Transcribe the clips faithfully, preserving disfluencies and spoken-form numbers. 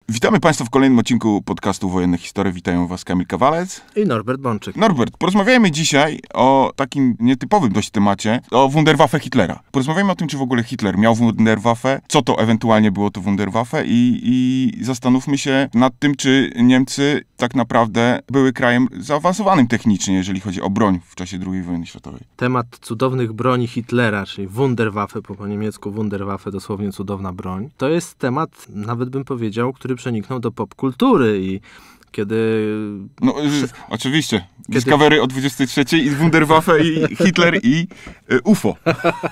Witamy Państwa w kolejnym odcinku podcastu Wojenne Historie. Witają Was Kamil Kawalec i Norbert Bączyk. Norbert, porozmawiajmy dzisiaj o takim nietypowym dość temacie, o Wunderwaffe Hitlera. Porozmawiajmy o tym, czy w ogóle Hitler miał Wunderwaffe, co to ewentualnie było to Wunderwaffe i, i zastanówmy się nad tym, czy Niemcy tak naprawdę były krajem zaawansowanym technicznie, jeżeli chodzi o broń w czasie drugiej wojny światowej. Temat cudownych broni Hitlera, czyli Wunderwaffe, po niemiecku Wunderwaffe, dosłownie cudowna broń, to jest temat, nawet bym powiedział, który przeniknął do popkultury i kiedy... No, y, oczywiście. Kiedy... Discovery o dwudziestej trzeciej i Wunderwaffe i Hitler i y, U F O.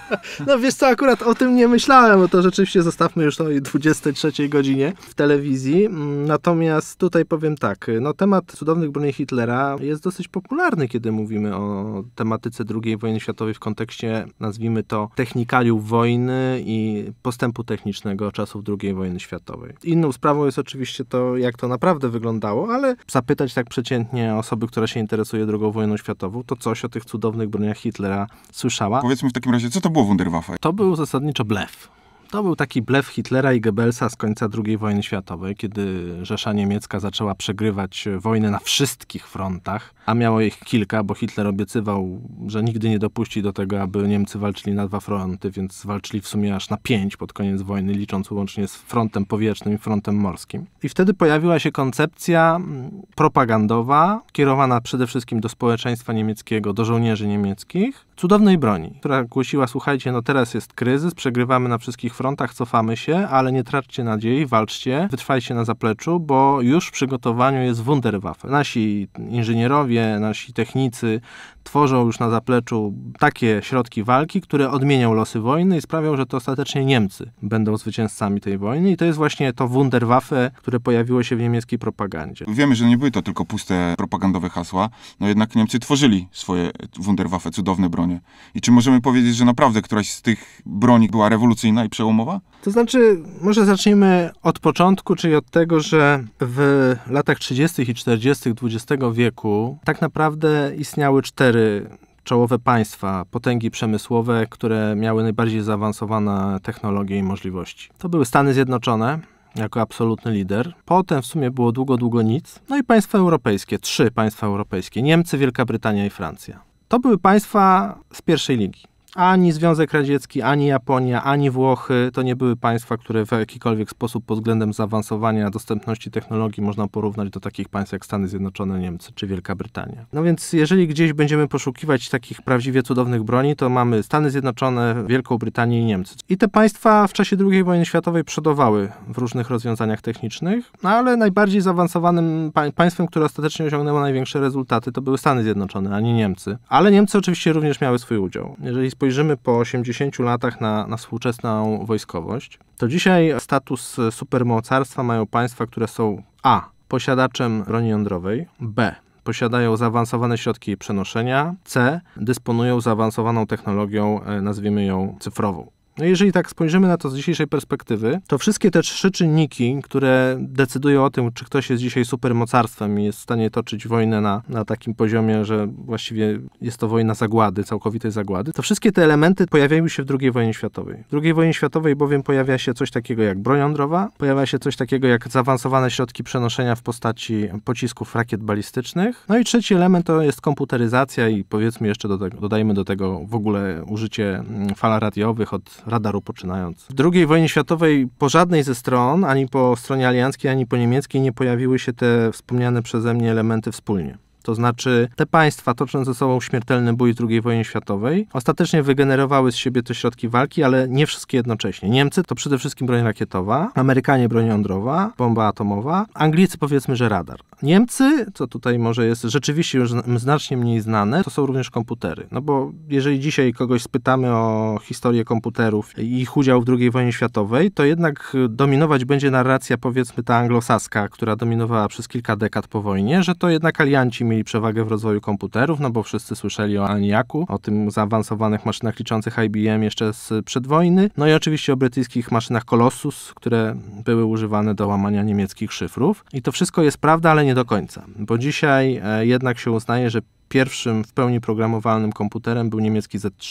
No wiesz co, akurat o tym nie myślałem, bo to rzeczywiście zostawmy już o dwudziestej trzeciej godzinie w telewizji. Natomiast tutaj powiem tak, no temat cudownych broni Hitlera jest dosyć popularny, kiedy mówimy o tematyce drugiej wojny światowej w kontekście, nazwijmy to, technikaliów wojny i postępu technicznego czasów drugiej wojny światowej. Inną sprawą jest oczywiście to, jak to naprawdę wyglądało, ale zapytać tak przeciętnie osoby, która się interesuje drugą wojną światową, to coś o tych cudownych broniach Hitlera słyszała. Powiedzmy w takim razie, co to było Wunderwaffe? To był zasadniczo blef. To był taki blef Hitlera i Goebbelsa z końca drugiej wojny światowej, kiedy Rzesza Niemiecka zaczęła przegrywać wojnę na wszystkich frontach, a miało ich kilka, bo Hitler obiecywał, że nigdy nie dopuści do tego, aby Niemcy walczyli na dwa fronty, więc walczyli w sumie aż na pięć pod koniec wojny, licząc łącznie z frontem powietrznym i frontem morskim. I wtedy pojawiła się koncepcja propagandowa, kierowana przede wszystkim do społeczeństwa niemieckiego, do żołnierzy niemieckich, cudownej broni, która głosiła, słuchajcie, no teraz jest kryzys, przegrywamy na wszystkich frontach, cofamy się, ale nie traćcie nadziei, walczcie, wytrwajcie na zapleczu, bo już w przygotowaniu jest Wunderwaffe. Nasi inżynierowie, nasi technicy tworzą już na zapleczu takie środki walki, które odmienią losy wojny i sprawią, że to ostatecznie Niemcy będą zwycięzcami tej wojny. I to jest właśnie to Wunderwaffe, które pojawiło się w niemieckiej propagandzie. Wiemy, że nie były to tylko puste propagandowe hasła, no jednak Niemcy tworzyli swoje Wunderwaffe, cudowne bronie. I czy możemy powiedzieć, że naprawdę któraś z tych broni była rewolucyjna i przełomowa? To znaczy, może zacznijmy od początku, czyli od tego, że w latach trzydziestych i czterdziestych dwudziestego wieku tak naprawdę istniały cztery czołowe państwa, potęgi przemysłowe, które miały najbardziej zaawansowane technologie i możliwości. To były Stany Zjednoczone jako absolutny lider. Potem w sumie było długo, długo nic. No i państwa europejskie, trzy państwa europejskie, Niemcy, Wielka Brytania i Francja. To były państwa z pierwszej ligi. Ani Związek Radziecki, ani Japonia, ani Włochy to nie były państwa, które w jakikolwiek sposób pod względem zaawansowania dostępności technologii można porównać do takich państw jak Stany Zjednoczone, Niemcy czy Wielka Brytania. No więc jeżeli gdzieś będziemy poszukiwać takich prawdziwie cudownych broni, to mamy Stany Zjednoczone, Wielką Brytanię i Niemcy. I te państwa w czasie drugiej wojny światowej przodowały w różnych rozwiązaniach technicznych, no ale najbardziej zaawansowanym pa- państwem, które ostatecznie osiągnęło największe rezultaty, to były Stany Zjednoczone, a nie Niemcy. Ale Niemcy oczywiście również miały swój udział. Jeżeli spojrzymy po osiemdziesięciu latach na, na współczesną wojskowość, to dzisiaj status supermocarstwa mają państwa, które są a. posiadaczem broni jądrowej, b. posiadają zaawansowane środki przenoszenia, c. dysponują zaawansowaną technologią, nazwijmy ją cyfrową. No jeżeli tak spojrzymy na to z dzisiejszej perspektywy, to wszystkie te trzy czynniki, które decydują o tym, czy ktoś jest dzisiaj supermocarstwem i jest w stanie toczyć wojnę na, na takim poziomie, że właściwie jest to wojna zagłady, całkowitej zagłady, to wszystkie te elementy pojawiają się w drugiej wojnie światowej. W drugiej wojnie światowej bowiem pojawia się coś takiego jak broń jądrowa, pojawia się coś takiego jak zaawansowane środki przenoszenia w postaci pocisków rakiet balistycznych. No i trzeci element to jest komputeryzacja i powiedzmy jeszcze do tego, dodajmy do tego w ogóle użycie fal radiowych od radaru poczynając. W drugiej wojnie światowej po żadnej ze stron, ani po stronie alianckiej, ani po niemieckiej nie pojawiły się te wspomniane przeze mnie elementy wspólnie. To znaczy te państwa, tocząc ze sobą śmiertelny bój w drugiej wojnie światowej, ostatecznie wygenerowały z siebie te środki walki, ale nie wszystkie jednocześnie. Niemcy to przede wszystkim broń rakietowa, Amerykanie broń jądrowa, bomba atomowa, Anglicy powiedzmy, że radar. Niemcy, co tutaj może jest rzeczywiście już znacznie mniej znane, to są również komputery. No bo jeżeli dzisiaj kogoś spytamy o historię komputerów i ich udział w drugiej wojnie światowej, to jednak dominować będzie narracja powiedzmy ta anglosaska, która dominowała przez kilka dekad po wojnie, że to jednak alianci mieli przewagę w rozwoju komputerów, no bo wszyscy słyszeli o ENIAC-u, o tym zaawansowanych maszynach liczących I B M jeszcze z przedwojny, no i oczywiście o brytyjskich maszynach Colossus, które były używane do łamania niemieckich szyfrów. I to wszystko jest prawda, ale nie do końca, bo dzisiaj e, jednak się uznaje, że pierwszym w pełni programowalnym komputerem był niemiecki Z trzy.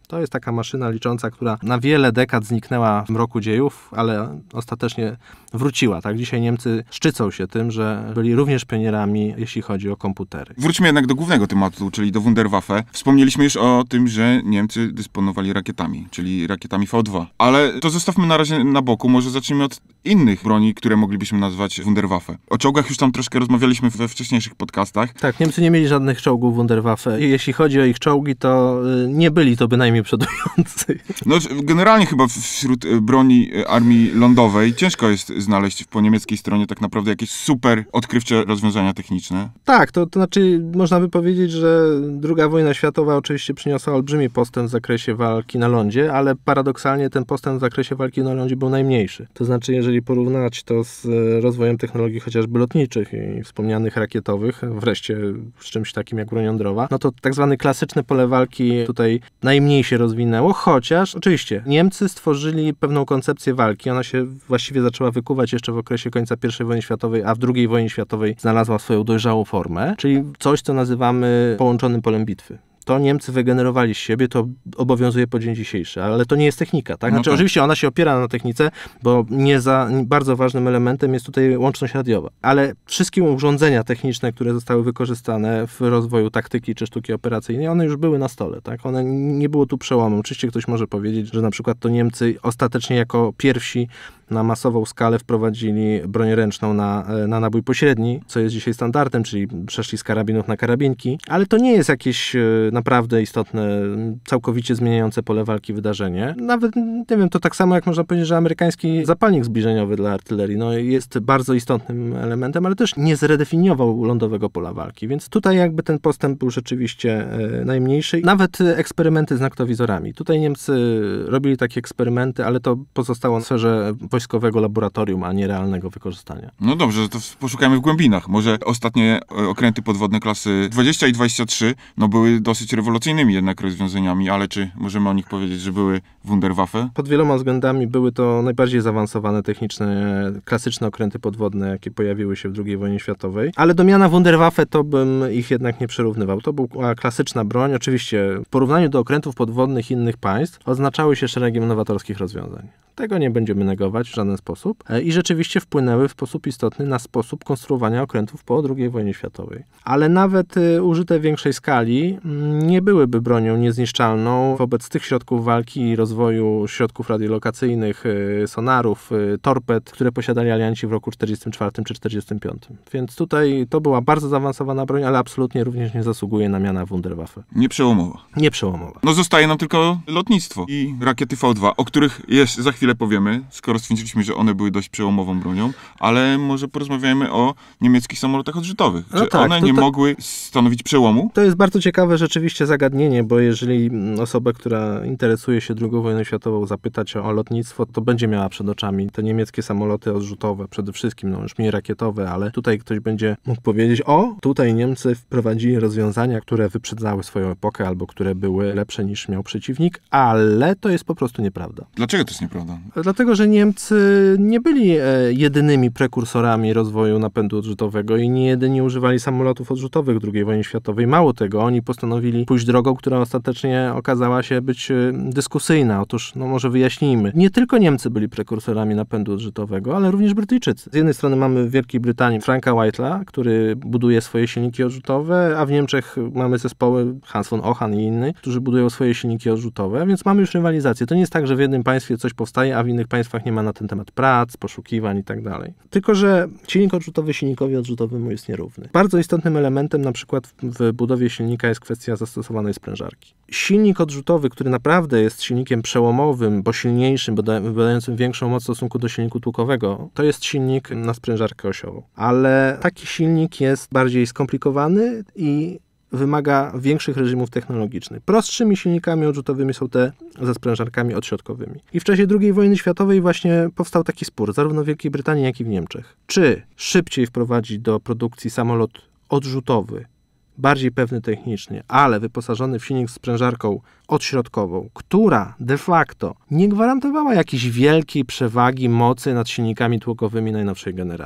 To jest taka maszyna licząca, która na wiele dekad zniknęła w mroku dziejów, ale ostatecznie wróciła. Tak? Dzisiaj Niemcy szczycą się tym, że byli również pionierami, jeśli chodzi o komputery. Wróćmy jednak do głównego tematu, czyli do Wunderwaffe. Wspomnieliśmy już o tym, że Niemcy dysponowali rakietami, czyli rakietami V dwa. Ale to zostawmy na razie na boku. Może zacznijmy od innych broni, które moglibyśmy nazwać Wunderwaffe. O czołgach już tam troszkę rozmawialiśmy we wcześniejszych podcastach. Tak, Niemcy nie mieli żadnych czołgów Wunderwaffe. Jeśli chodzi o ich czołgi, to nie byli to bynajmniej przodujący. No, generalnie chyba wśród broni armii lądowej ciężko jest znaleźć po niemieckiej stronie tak naprawdę jakieś super odkrywcze rozwiązania techniczne. Tak, to, to znaczy można by powiedzieć, że druga wojna światowa oczywiście przyniosła olbrzymi postęp w zakresie walki na lądzie, ale paradoksalnie ten postęp w zakresie walki na lądzie był najmniejszy. To znaczy, jeżeli porównać to z rozwojem technologii chociażby lotniczych i wspomnianych rakietowych, wreszcie z czymś takim jak broń jądrowa, no to tak zwane klasyczne pole walki tutaj najmniej się rozwinęło, chociaż oczywiście Niemcy stworzyli pewną koncepcję walki. Ona się właściwie zaczęła wykuwać jeszcze w okresie końca pierwszej wojny światowej, a w drugiej wojnie światowej znalazła swoją dojrzałą formę, czyli coś, co nazywamy połączonym polem bitwy. To Niemcy wygenerowali z siebie, to obowiązuje po dzień dzisiejszy, ale to nie jest technika, tak? Znaczy, no tak. Oczywiście ona się opiera na technice, bo nie za bardzo ważnym elementem jest tutaj łączność radiowa, ale wszystkie urządzenia techniczne, które zostały wykorzystane w rozwoju taktyki czy sztuki operacyjnej, one już były na stole, tak? One nie było tu przełomu. Oczywiście ktoś może powiedzieć, że na przykład to Niemcy ostatecznie jako pierwsi na masową skalę wprowadzili broń ręczną na, na nabój pośredni, co jest dzisiaj standardem, czyli przeszli z karabinów na karabinki, ale to nie jest jakieś naprawdę istotne, całkowicie zmieniające pole walki wydarzenie. Nawet, nie wiem, to tak samo jak można powiedzieć, że amerykański zapalnik zbliżeniowy dla artylerii no, jest bardzo istotnym elementem, ale też nie zredefiniował lądowego pola walki, więc tutaj jakby ten postęp był rzeczywiście e, najmniejszy. Nawet eksperymenty z noktowizorami. Tutaj Niemcy robili takie eksperymenty, ale to pozostało w sferze wojskowego laboratorium, a nie realnego wykorzystania. No dobrze, to poszukajmy w głębinach. Może ostatnie okręty podwodne klasy dwadzieścia i dwadzieścia trzy no, były dosyć rewolucyjnymi jednak rozwiązaniami, ale czy możemy o nich powiedzieć, że były Wunderwaffe? Pod wieloma względami były to najbardziej zaawansowane techniczne, klasyczne okręty podwodne, jakie pojawiły się w drugiej wojnie światowej. Ale do miana Wunderwaffe to bym ich jednak nie przyrównywał. To była klasyczna broń. Oczywiście w porównaniu do okrętów podwodnych innych państw odznaczały się szeregiem nowatorskich rozwiązań. Tego nie będziemy negować w żaden sposób. I rzeczywiście wpłynęły w sposób istotny na sposób konstruowania okrętów po drugiej wojnie światowej. Ale nawet y, użyte w większej skali m, nie byłyby bronią niezniszczalną wobec tych środków walki i rozwoju środków radiolokacyjnych, y, sonarów, y, torped, które posiadali alianci w roku czterdziestym czwartym czy czterdziestym piątym. Więc tutaj to była bardzo zaawansowana broń, ale absolutnie również nie zasługuje na miana Wunderwaffe. Nie przełomowa. Nie przełomowa. No zostaje nam tylko lotnictwo i rakiety V dwa, o których jest za chwilę powiemy, skoro stwierdziliśmy, że one były dość przełomową bronią, ale może porozmawiajmy o niemieckich samolotach odrzutowych. No Czy tak, one nie to... mogły stanowić przełomu? To jest bardzo ciekawe rzeczywiście zagadnienie, bo jeżeli osobę, która interesuje się drugą wojną światową, zapytać o, o lotnictwo, to będzie miała przed oczami te niemieckie samoloty odrzutowe, przede wszystkim, no już mniej rakietowe, ale tutaj ktoś będzie mógł powiedzieć, o, tutaj Niemcy wprowadzili rozwiązania, które wyprzedzały swoją epokę, albo które były lepsze niż miał przeciwnik, ale to jest po prostu nieprawda. Dlaczego to jest nieprawda? Dlatego, że Niemcy nie byli jedynymi prekursorami rozwoju napędu odrzutowego i nie jedyni używali samolotów odrzutowych w drugiej wojnie światowej. Mało tego, oni postanowili pójść drogą, która ostatecznie okazała się być dyskusyjna. Otóż, no może wyjaśnijmy, nie tylko Niemcy byli prekursorami napędu odrzutowego, ale również Brytyjczycy. Z jednej strony mamy w Wielkiej Brytanii Franka Whitela, który buduje swoje silniki odrzutowe, a w Niemczech mamy zespoły Hans von Ochan i innych, którzy budują swoje silniki odrzutowe, więc mamy już rywalizację. To nie jest tak, że w jednym państwie coś powstaje, a w innych państwach nie ma na ten temat prac, poszukiwań i tak dalej. Tylko że silnik odrzutowy silnikowi odrzutowemu jest nierówny. Bardzo istotnym elementem na przykład w budowie silnika jest kwestia zastosowanej sprężarki. Silnik odrzutowy, który naprawdę jest silnikiem przełomowym, bo silniejszym, bo dającym większą moc w stosunku do silniku tłukowego, to jest silnik na sprężarkę osiową. Ale taki silnik jest bardziej skomplikowany i wymaga większych reżimów technologicznych. Prostszymi silnikami odrzutowymi są te ze sprężarkami odśrodkowymi. I w czasie drugiej wojny światowej właśnie powstał taki spór, zarówno w Wielkiej Brytanii, jak i w Niemczech. Czy szybciej wprowadzić do produkcji samolot odrzutowy, bardziej pewny technicznie, ale wyposażony w silnik z sprężarką odśrodkową, która de facto nie gwarantowała jakiejś wielkiej przewagi mocy nad silnikami tłokowymi najnowszej generacji.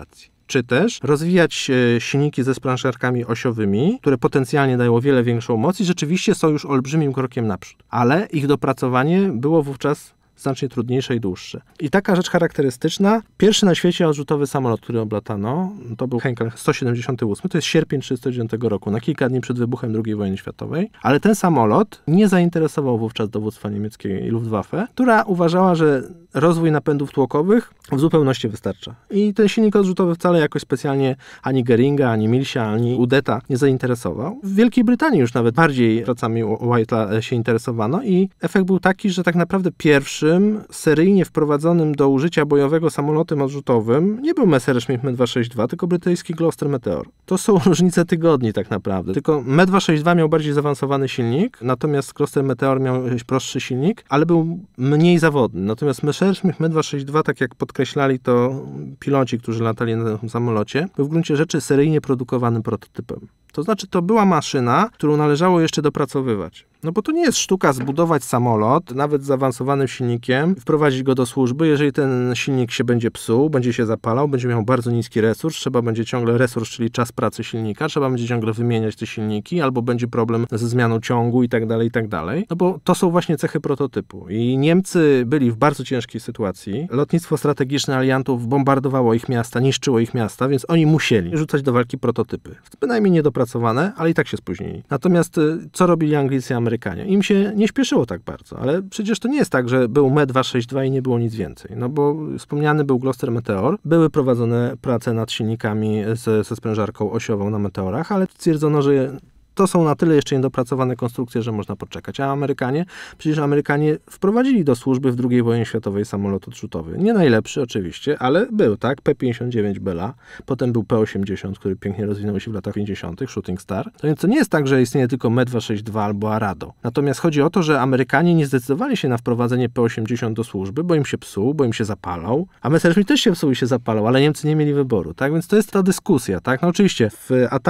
czy też rozwijać e, silniki ze sprężarkami osiowymi, które potencjalnie dają o wiele większą moc i rzeczywiście są już olbrzymim krokiem naprzód. Ale ich dopracowanie było wówczas znacznie trudniejsze i dłuższe. I taka rzecz charakterystyczna, pierwszy na świecie odrzutowy samolot, który oblatano, to był Heinkel sto siedemdziesiąty ósmy, to jest sierpień tysiąc trzysta dziewiątego roku, na kilka dni przed wybuchem drugiej wojny światowej, ale ten samolot nie zainteresował wówczas dowództwa niemieckiej Luftwaffe, która uważała, że rozwój napędów tłokowych w zupełności wystarcza. I ten silnik odrzutowy wcale jakoś specjalnie ani Goeringa, ani Millsa, ani Udeta nie zainteresował. W Wielkiej Brytanii już nawet bardziej pracami White'a się interesowano i efekt był taki, że tak naprawdę pierwszy seryjnie wprowadzonym do użycia bojowego samolotem odrzutowym nie był Messerschmitt M dwa sześćdziesiąt dwa, tylko brytyjski Gloster Meteor. To są różnice tygodni tak naprawdę. Tylko M dwa sześćdziesiąt dwa miał bardziej zaawansowany silnik, natomiast Gloster Meteor miał prostszy silnik, ale był mniej zawodny. Natomiast Messerschmitt M dwa sześćdziesiąt dwa, tak jak podkreślali to piloci, którzy latali na tym samolocie, był w gruncie rzeczy seryjnie produkowanym prototypem. To znaczy, to była maszyna, którą należało jeszcze dopracowywać. No bo to nie jest sztuka zbudować samolot, nawet z zaawansowanym silnikiem, wprowadzić go do służby. Jeżeli ten silnik się będzie psuł, będzie się zapalał, będzie miał bardzo niski resurs, trzeba będzie ciągle resurs, czyli czas pracy silnika, trzeba będzie ciągle wymieniać te silniki, albo będzie problem ze zmianą ciągu i tak dalej, i tak dalej. No bo to są właśnie cechy prototypu. I Niemcy byli w bardzo ciężkiej sytuacji. Lotnictwo strategiczne aliantów bombardowało ich miasta, niszczyło ich miasta, więc oni musieli rzucać do walki prototypy. Bynajmniej niedopracowane, ale i tak się spóźnili. Natomiast co robili Anglicy i Amerykanie? Im się nie śpieszyło tak bardzo, ale przecież to nie jest tak, że był M dwa sześćdziesiąt dwa i nie było nic więcej. No bo wspomniany był Gloster Meteor, były prowadzone prace nad silnikami ze, ze sprężarką osiową na Meteorach, ale stwierdzono, że to są na tyle jeszcze niedopracowane konstrukcje, że można poczekać. A Amerykanie, przecież Amerykanie wprowadzili do służby w drugiej wojnie światowej samolot odrzutowy. Nie najlepszy oczywiście, ale był, tak? P pięćdziesiąt dziewięć Bella, potem był P osiemdziesiąt, który pięknie rozwinął się w latach pięćdziesiątych, Shooting Star. To więc to nie jest tak, że istnieje tylko M dwa sześćdziesiąt dwa albo Arado. Natomiast chodzi o to, że Amerykanie nie zdecydowali się na wprowadzenie P osiemdziesiąt do służby, bo im się psuł, bo im się zapalał. A Messerschmitt też się psuł i się zapalał, ale Niemcy nie mieli wyboru, tak? Więc to jest ta dyskusja, tak? No oczywiście w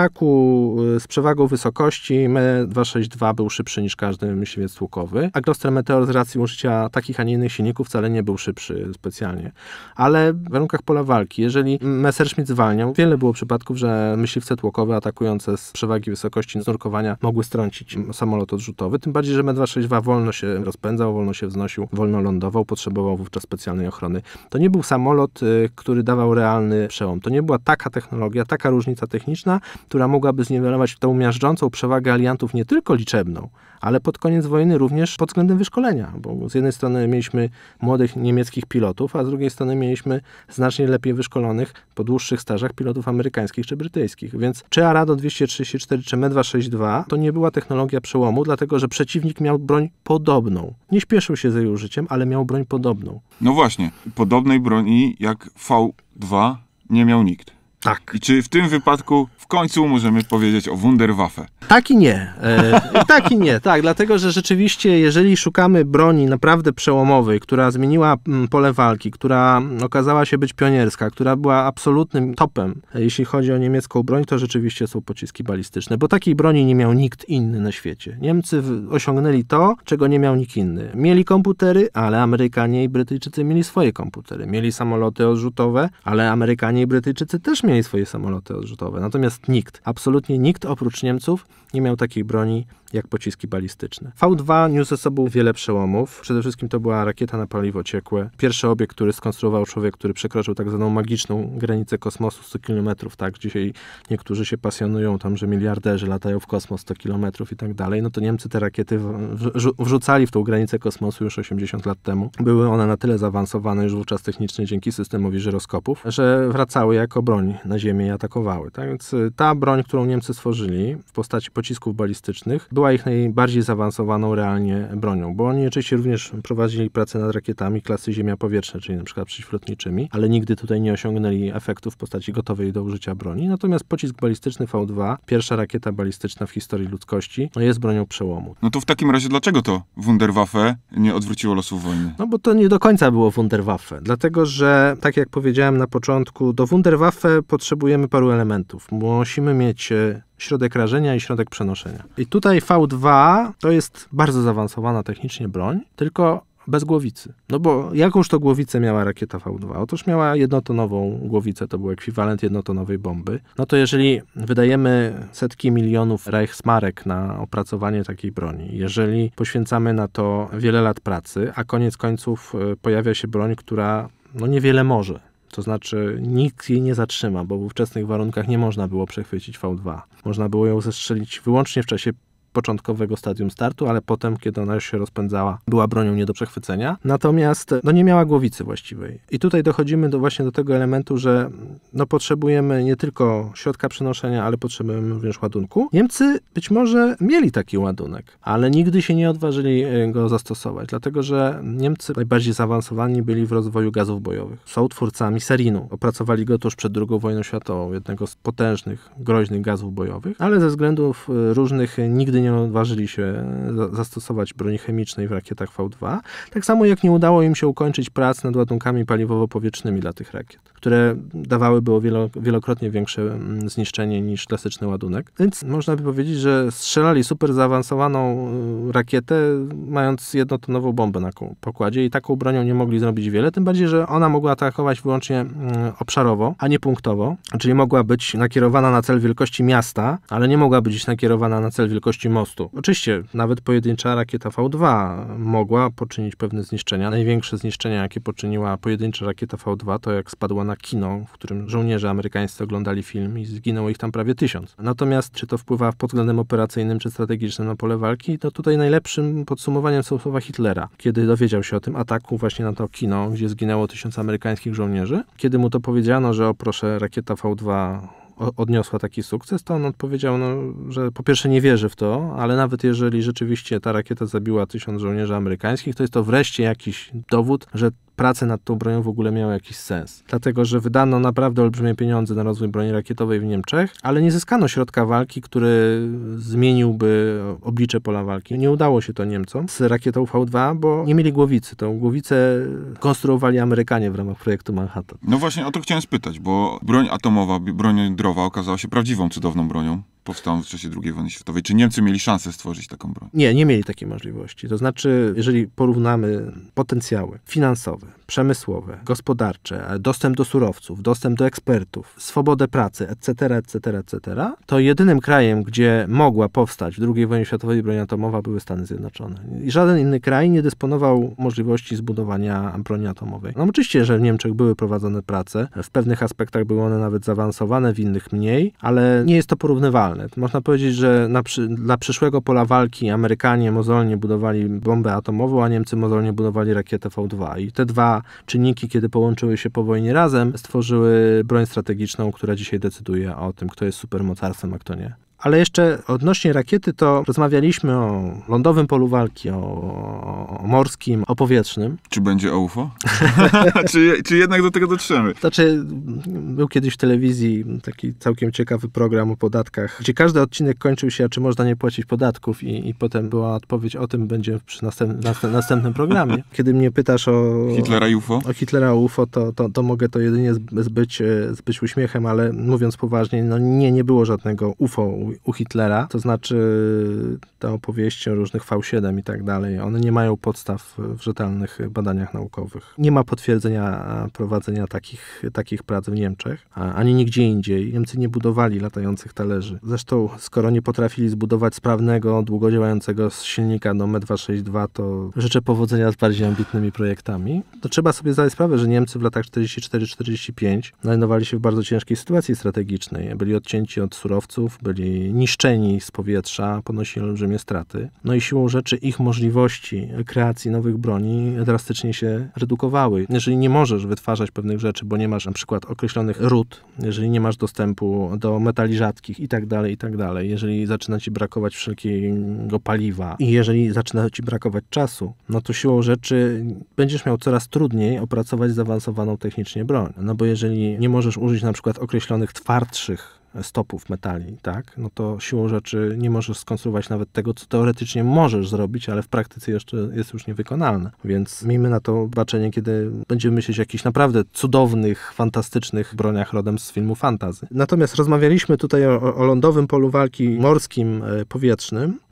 ataku z przewagą wysokości M dwa sześćdziesiąt dwa był szybszy niż każdy myśliwiec tłokowy, a Gloster Meteor z racji użycia takich, a nie innych silników wcale nie był szybszy specjalnie. Ale w warunkach pola walki, jeżeli Messerschmitt zwalniał, wiele było przypadków, że myśliwce tłokowe atakujące z przewagi wysokości nurkowania mogły strącić samolot odrzutowy, tym bardziej, że M dwa sześćdziesiąt dwa wolno się rozpędzał, wolno się wznosił, wolno lądował, potrzebował wówczas specjalnej ochrony. To nie był samolot, który dawał realny przełom. To nie była taka technologia, taka różnica techniczna, która mogłaby zniwelować tą miażdżącą przewagę aliantów nie tylko liczebną, ale pod koniec wojny również pod względem wyszkolenia, bo z jednej strony mieliśmy młodych niemieckich pilotów, a z drugiej strony mieliśmy znacznie lepiej wyszkolonych po dłuższych stażach pilotów amerykańskich czy brytyjskich. Więc czy Arado dwieście trzydzieści cztery, czy M dwa sześćdziesiąt dwa to nie była technologia przełomu, dlatego że przeciwnik miał broń podobną. Nie śpieszył się z jej użyciem, ale miał broń podobną. No właśnie, podobnej broni jak V dwa nie miał nikt. Tak. I czy w tym wypadku w końcu możemy powiedzieć o Wunderwaffe? Tak i nie. E, tak i nie, tak, dlatego że rzeczywiście, jeżeli szukamy broni naprawdę przełomowej, która zmieniła pole walki, która okazała się być pionierska, która była absolutnym topem, jeśli chodzi o niemiecką broń, to rzeczywiście są pociski balistyczne, bo takiej broni nie miał nikt inny na świecie. Niemcy osiągnęli to, czego nie miał nikt inny. Mieli komputery, ale Amerykanie i Brytyjczycy mieli swoje komputery. Mieli samoloty odrzutowe, ale Amerykanie i Brytyjczycy też mieli swoje samoloty odrzutowe. Natomiast nikt, absolutnie nikt oprócz Niemców nie miał takiej broni jak pociski balistyczne. V dwa niósł ze sobą wiele przełomów. Przede wszystkim to była rakieta na paliwo ciekłe. Pierwszy obiekt, który skonstruował człowiek, który przekroczył tak zwaną magiczną granicę kosmosu sto kilometrów, tak? Dzisiaj niektórzy się pasjonują tam, że miliarderzy latają w kosmos sto kilometrów i tak dalej. No to Niemcy te rakiety wrzucali w tą granicę kosmosu już osiemdziesiąt lat temu. Były one na tyle zaawansowane już wówczas technicznie dzięki systemowi żyroskopów, że wracały jako broń na Ziemię i atakowały. Tak? Więc ta broń, którą Niemcy stworzyli w postaci pocisków balistycznych, była ich najbardziej zaawansowaną realnie bronią, bo oni oczywiście również prowadzili pracę nad rakietami klasy ziemia-powietrzne, czyli na przykład przeciwlotniczymi, ale nigdy tutaj nie osiągnęli efektu w postaci gotowej do użycia broni. Natomiast pocisk balistyczny V dwa, pierwsza rakieta balistyczna w historii ludzkości, no jest bronią przełomu. No to w takim razie dlaczego to Wunderwaffe nie odwróciło losów wojny? No bo to nie do końca było Wunderwaffe, dlatego że, tak jak powiedziałem na początku, do Wunderwaffe potrzebujemy paru elementów. Musimy mieć środek rażenia i środek przenoszenia. I tutaj V dwa to jest bardzo zaawansowana technicznie broń, tylko bez głowicy. No bo jakąż to głowicę miała rakieta V dwa? Otóż miała jednotonową głowicę, to był ekwiwalent jednotonowej bomby. No to jeżeli wydajemy setki milionów Reichsmarek na opracowanie takiej broni, jeżeli poświęcamy na to wiele lat pracy, a koniec końców pojawia się broń, która no niewiele może. To znaczy nikt jej nie zatrzyma, bo w ówczesnych warunkach nie można było przechwycić V dwa. Można było ją zestrzelić wyłącznie w czasie początkowego stadium startu, ale potem, kiedy ona już się rozpędzała, była bronią nie do przechwycenia. Natomiast no, nie miała głowicy właściwej. I tutaj dochodzimy do, właśnie do tego elementu, że no, potrzebujemy nie tylko środka przenoszenia, ale potrzebujemy również ładunku. Niemcy być może mieli taki ładunek, ale nigdy się nie odważyli go zastosować, dlatego że Niemcy najbardziej zaawansowani byli w rozwoju gazów bojowych. Są twórcami serinu. Opracowali go tuż przed drugą wojną światową, jednego z potężnych, groźnych gazów bojowych, ale ze względów różnych nigdy nie odważyli się zastosować broni chemicznej w rakietach V dwa. Tak samo jak nie udało im się ukończyć prac nad ładunkami paliwowo-powietrznymi dla tych rakiet, które dawałyby o wielo, wielokrotnie większe zniszczenie niż klasyczny ładunek. Więc można by powiedzieć, że strzelali super zaawansowaną rakietę, mając jednotonową bombę na pokładzie i taką bronią nie mogli zrobić wiele, tym bardziej, że ona mogła atakować wyłącznie obszarowo, a nie punktowo, czyli mogła być nakierowana na cel wielkości miasta, ale nie mogła być nakierowana na cel wielkości mostu. Oczywiście nawet pojedyncza rakieta V dwa mogła poczynić pewne zniszczenia. Największe zniszczenia, jakie poczyniła pojedyncza rakieta V dwa, to jak spadła na kino, w którym żołnierze amerykańscy oglądali film i zginęło ich tam prawie tysiąc. Natomiast czy to wpływa pod względem operacyjnym czy strategicznym na pole walki, to tutaj najlepszym podsumowaniem są słowa Hitlera, kiedy dowiedział się o tym ataku właśnie na to kino, gdzie zginęło tysiąc amerykańskich żołnierzy. Kiedy mu to powiedziano, że o proszę, rakieta V dwa odniosła taki sukces, to on odpowiedział, no, że po pierwsze nie wierzy w to, ale nawet jeżeli rzeczywiście ta rakieta zabiła tysiąc żołnierzy amerykańskich, to jest to wreszcie jakiś dowód, że prace nad tą bronią w ogóle miały jakiś sens. Dlatego, że wydano naprawdę olbrzymie pieniądze na rozwój broni rakietowej w Niemczech, ale nie zyskano środka walki, który zmieniłby oblicze pola walki. Nie udało się to Niemcom z rakietą V dwa, bo nie mieli głowicy. Tą głowicę konstruowali Amerykanie w ramach projektu Manhattan. No właśnie o to chciałem spytać, bo broń atomowa, broń jądrowa okazała się prawdziwą, cudowną bronią. Powstałą w czasie drugiej wojny światowej. Czy Niemcy mieli szansę stworzyć taką broń? Nie, nie mieli takiej możliwości. To znaczy, jeżeli porównamy potencjały finansowe, przemysłowe, gospodarcze, dostęp do surowców, dostęp do ekspertów, swobodę pracy, et cetera, et cetera, et cetera, to jedynym krajem, gdzie mogła powstać w drugiej wojnie światowej broń atomowa, były Stany Zjednoczone. I żaden inny kraj nie dysponował możliwości zbudowania broni atomowej. No oczywiście, że w Niemczech były prowadzone prace, w pewnych aspektach były one nawet zaawansowane, w innych mniej, ale nie jest to porównywalne. Można powiedzieć, że na przy, dla przyszłego pola walki Amerykanie mozolnie budowali bombę atomową, a Niemcy mozolnie budowali rakietę V dwa. I te dwa czynniki, kiedy połączyły się po wojnie razem, stworzyły broń strategiczną, która dzisiaj decyduje o tym, kto jest supermocarstwem, a kto nie. Ale jeszcze odnośnie rakiety, to rozmawialiśmy o lądowym polu walki, o, o morskim, o powietrznym. Czy będzie o U F O? czy, czy jednak do tego dotrzemy? Znaczy, był kiedyś w telewizji taki całkiem ciekawy program o podatkach, gdzie każdy odcinek kończył się, a czy można nie płacić podatków i, i potem była odpowiedź, o tym będzie przy następ, następ, następnym programie. Kiedy mnie pytasz o Hitlera i U F O, o Hitlera U F O, to, to, to mogę to jedynie zbyć, zbyć uśmiechem, ale mówiąc poważnie, no nie, nie było żadnego U F O u Hitlera, to znaczy te opowieści o różnych V siedem i tak dalej, one nie mają podstaw w rzetelnych badaniach naukowych. Nie ma potwierdzenia prowadzenia takich, takich prac w Niemczech, ani nigdzie indziej. Niemcy nie budowali latających talerzy. Zresztą, skoro nie potrafili zbudować sprawnego, długo działającego silnika do M dwieście sześćdziesiąt dwa, to życzę powodzenia z bardziej ambitnymi projektami. To trzeba sobie zdać sprawę, że Niemcy w latach czterdziestym czwartym czterdziestym piątym znajdowali się w bardzo ciężkiej sytuacji strategicznej. Byli odcięci od surowców, byli niszczeni z powietrza, ponosili olbrzymie straty. No i siłą rzeczy ich możliwości kreacji nowych broni drastycznie się redukowały. Jeżeli nie możesz wytwarzać pewnych rzeczy, bo nie masz na przykład określonych ród, jeżeli nie masz dostępu do metali rzadkich i tak dalej, i tak dalej, jeżeli zaczyna ci brakować wszelkiego paliwa i jeżeli zaczyna ci brakować czasu, no to siłą rzeczy będziesz miał coraz trudniej opracować zaawansowaną technicznie broń. No bo jeżeli nie możesz użyć na przykład określonych twardszych stopów metali, tak, no to siłą rzeczy nie możesz skonstruować nawet tego, co teoretycznie możesz zrobić, ale w praktyce jeszcze jest już niewykonalne. Więc miejmy na to baczenie, kiedy będziemy myśleć o jakichś naprawdę cudownych, fantastycznych broniach rodem z filmu fantasy. Natomiast rozmawialiśmy tutaj o, o lądowym polu walki morskim, powietrznym,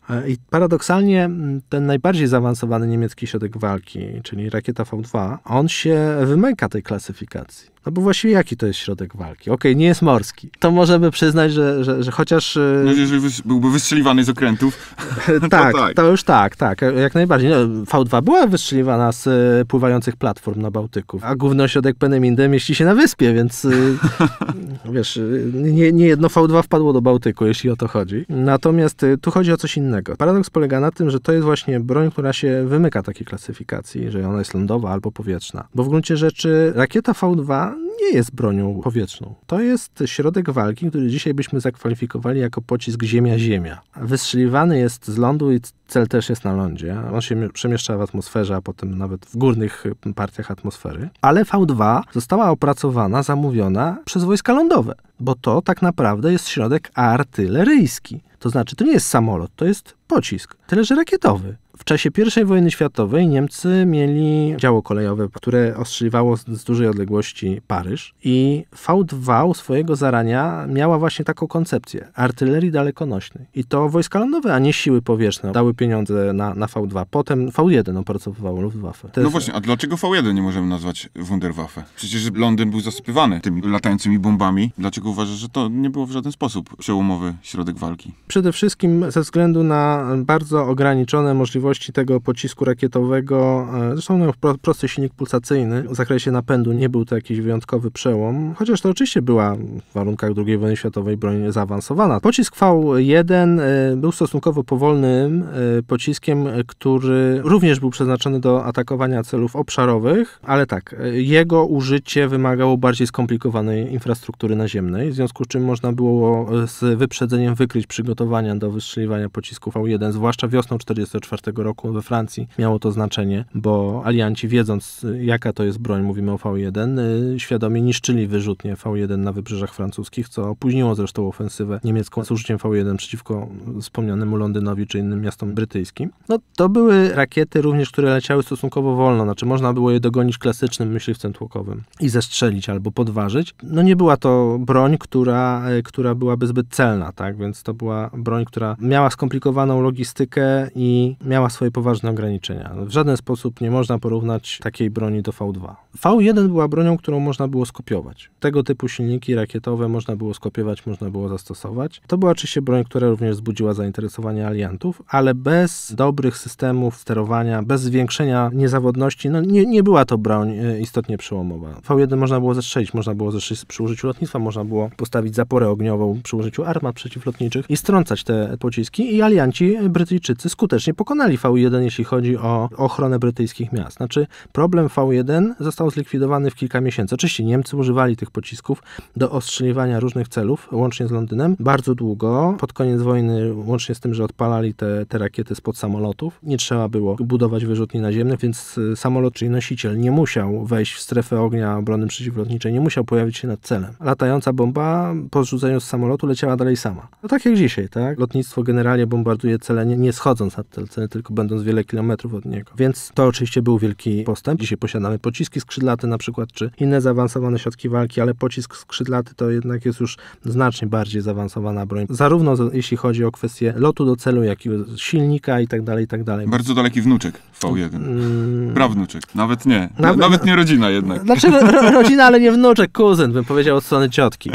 I paradoksalnie ten najbardziej zaawansowany niemiecki środek walki, czyli rakieta V dwa, on się wymyka tej klasyfikacji. No bo właściwie jaki to jest środek walki? Okej, okay, nie jest morski. To możemy przyznać, że, że, że chociaż... No, jeżeli wys- byłby wystrzeliwany z okrętów, to tak, tak. To już tak, tak, jak najbardziej. No, V dwa była wystrzeliwana z y, pływających platform na Bałtyku, a główny ośrodek Peenemünde mieści się na wyspie, więc y, wiesz, y, nie, nie jedno V dwa wpadło do Bałtyku, jeśli o to chodzi. Natomiast y, tu chodzi o coś innego. Paradoks polega na tym, że to jest właśnie broń, która się wymyka takiej klasyfikacji, że ona jest lądowa albo powietrzna. Bo w gruncie rzeczy rakieta V dwa nie jest bronią powietrzną. To jest środek walki, który dzisiaj byśmy zakwalifikowali jako pocisk ziemia-ziemia. Wystrzeliwany jest z lądu i cel też jest na lądzie. On się przemieszcza w atmosferze, a potem nawet w górnych partiach atmosfery. Ale V dwa została opracowana, zamówiona przez wojska lądowe, bo to tak naprawdę jest środek artyleryjski. To znaczy, to nie jest samolot, to jest pocisk, tyle że rakietowy. W czasie pierwszej wojny światowej Niemcy mieli działo kolejowe, które ostrzeliwało z, z dużej odległości Paryż i V dwa u swojego zarania miała właśnie taką koncepcję artylerii dalekonośnej. I to wojska lądowe, a nie siły powietrzne dały pieniądze na, na V dwa. Potem V jeden opracowywało Luftwaffe. To no jest... właśnie, a dlaczego V jeden nie możemy nazwać Wunderwaffe? Przecież Londyn był zasypywany tymi latającymi bombami. Dlaczego uważasz, że to nie było w żaden sposób przełomowy środek walki? Przede wszystkim ze względu na bardzo ograniczone możliwości tego pocisku rakietowego. Zresztą miał prosty silnik pulsacyjny. W zakresie napędu nie był to jakiś wyjątkowy przełom, chociaż to oczywiście była w warunkach drugiej wojny światowej broń zaawansowana. Pocisk V jeden był stosunkowo powolnym pociskiem, który również był przeznaczony do atakowania celów obszarowych, ale tak, jego użycie wymagało bardziej skomplikowanej infrastruktury naziemnej, w związku z czym można było z wyprzedzeniem wykryć przygotowania do wystrzeliwania pocisku V jeden, zwłaszcza wiosną tysiąc dziewięćset czterdziestego czwartego roku we Francji miało to znaczenie, bo alianci, wiedząc jaka to jest broń, mówimy o V jeden, świadomie niszczyli wyrzutnie V jeden na wybrzeżach francuskich, co opóźniło zresztą ofensywę niemiecką z użyciem V jeden przeciwko wspomnianemu Londynowi czy innym miastom brytyjskim. No to były rakiety również, które leciały stosunkowo wolno, znaczy można było je dogonić klasycznym myśliwcem tłokowym i zestrzelić albo podważyć. No nie była to broń, która, która byłaby zbyt celna, tak, więc to była broń, która miała skomplikowaną logistykę i miała swoje poważne ograniczenia. W żaden sposób nie można porównać takiej broni do V dwa. V jeden była bronią, którą można było skopiować. Tego typu silniki rakietowe można było skopiować, można było zastosować. To była oczywiście broń, która również wzbudziła zainteresowanie aliantów, ale bez dobrych systemów sterowania, bez zwiększenia niezawodności, no nie, nie była to broń istotnie przełomowa. V jeden można było zestrzelić, można było zestrzelić przy użyciu lotnictwa, można było postawić zaporę ogniową przy użyciu armat przeciwlotniczych i strącać te pociski i alianci Brytyjczycy skutecznie pokonali V jeden, jeśli chodzi o ochronę brytyjskich miast. Znaczy problem V jeden został zlikwidowany w kilka miesięcy. Oczywiście Niemcy używali tych pocisków do ostrzeliwania różnych celów, łącznie z Londynem, bardzo długo. Pod koniec wojny, łącznie z tym, że odpalali te, te rakiety spod samolotów, nie trzeba było budować wyrzutni naziemnych, więc samolot, czyli nosiciel, nie musiał wejść w strefę ognia obrony przeciwlotniczej, nie musiał pojawić się nad celem. Latająca bomba po zrzuceniu z samolotu leciała dalej sama. No tak jak dzisiaj, tak? Lotnictwo generalnie bombarduje cele nie, nie schodząc nad te cele, tylko będąc wiele kilometrów od niego. Więc to oczywiście był wielki postęp. Dzisiaj posiadamy pociski skrzydlate na przykład, czy inne zaawansowane środki walki, ale pocisk skrzydlaty to jednak jest już znacznie bardziej zaawansowana broń. Zarówno jeśli chodzi o kwestię lotu do celu, jak i silnika i tak dalej, i tak dalej. Bardzo daleki wnuczek V jeden. Mm. Prawnuczek. Nawet nie. Nawet, Nawet nie rodzina jednak. Dlaczego ro, rodzina, ale nie wnuczek, kuzyn, bym powiedział od strony ciotki.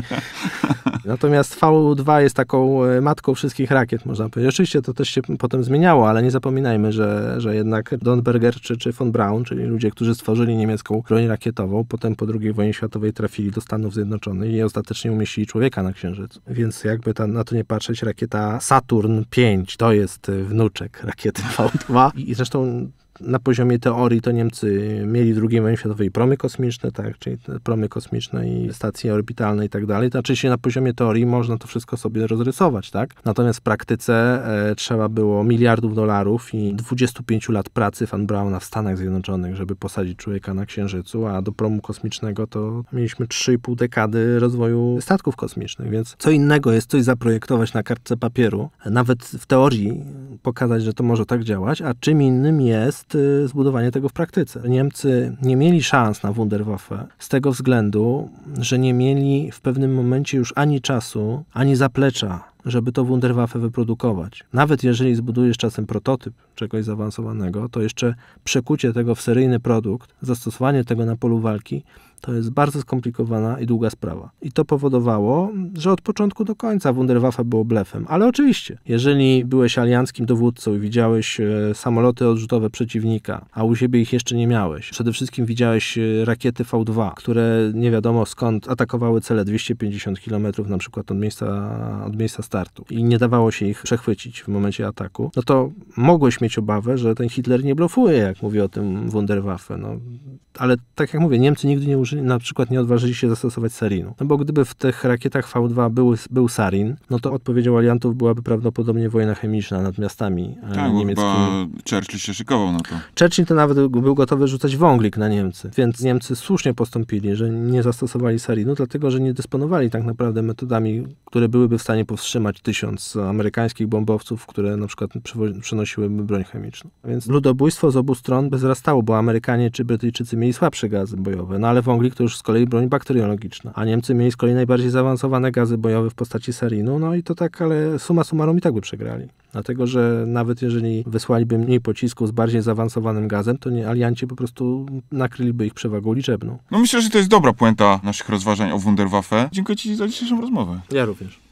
Natomiast V dwa jest taką matką wszystkich rakiet, można powiedzieć. Oczywiście to też się potem zmieniało, ale nie zapominajmy, że, że jednak Dornberger czy, czy von Braun, czyli ludzie, którzy stworzyli niemiecką broń rakietową, potem po drugiej wojnie światowej trafili do Stanów Zjednoczonych i ostatecznie umieścili człowieka na Księżycu. Więc jakby ta, na to nie patrzeć, rakieta Saturn pięć to jest wnuczek rakiety V dwa. I zresztą na poziomie teorii to Niemcy mieli w drugiej wojnie światowej promy kosmiczne, tak, czyli promy kosmiczne i stacje orbitalne i tak dalej. To oczywiście na poziomie teorii można to wszystko sobie rozrysować, tak? Natomiast w praktyce e, trzeba było miliardów dolarów i dwudziestu pięciu lat pracy von Brauna w Stanach Zjednoczonych, żeby posadzić człowieka na Księżycu, a do promu kosmicznego to mieliśmy trzy i pół dekady rozwoju statków kosmicznych, więc co innego jest coś zaprojektować na kartce papieru, nawet w teorii pokazać, że to może tak działać, a czym innym jest jest y, zbudowanie tego w praktyce. Niemcy nie mieli szans na Wunderwaffe z tego względu, że nie mieli w pewnym momencie już ani czasu, ani zaplecza, żeby to Wunderwaffe wyprodukować. Nawet jeżeli zbudujesz czasem prototyp czegoś zaawansowanego, to jeszcze przekucie tego w seryjny produkt, zastosowanie tego na polu walki, to jest bardzo skomplikowana i długa sprawa. I to powodowało, że od początku do końca Wunderwaffe było blefem. Ale oczywiście, jeżeli byłeś alianckim dowódcą i widziałeś e, samoloty odrzutowe przeciwnika, a u siebie ich jeszcze nie miałeś, przede wszystkim widziałeś e, rakiety V dwa, które nie wiadomo skąd atakowały cele dwieście pięćdziesiąt kilometrów na przykład od miejsca, od miejsca startu i nie dawało się ich przechwycić w momencie ataku, no to mogłeś mieć obawę, że ten Hitler nie blofuje, jak mówi o tym Wunderwaffe. No, ale tak jak mówię, Niemcy nigdy nie użyli, na przykład nie odważyli się zastosować sarinu. No bo gdyby w tych rakietach V dwa był, był sarin, no to odpowiedzią aliantów byłaby prawdopodobnie wojna chemiczna nad miastami tak, niemieckimi. Chyba Churchill się szykował na to. Churchill to nawet był gotowy rzucać wąglik na Niemcy, więc Niemcy słusznie postąpili, że nie zastosowali sarinu, dlatego że nie dysponowali tak naprawdę metodami, które byłyby w stanie powstrzymać tysiąc amerykańskich bombowców, które na przykład przenosiłyby broń chemiczną. Więc ludobójstwo z obu stron by wzrastało, bo Amerykanie czy Brytyjczycy mieli słabsze gazy bojowe, no ale wąglik to już z kolei broń bakteriologiczna, a Niemcy mieli z kolei najbardziej zaawansowane gazy bojowe w postaci sarinu, no i to tak, ale summa summarum i tak by przegrali. Dlatego, że nawet jeżeli wysłaliby mniej pocisków z bardziej zaawansowanym gazem, to nie, alianci po prostu nakryliby ich przewagą liczebną. No myślę, że to jest dobra puenta naszych rozważań o Wunderwaffe. Dziękuję Ci za dzisiejszą rozmowę. Ja również.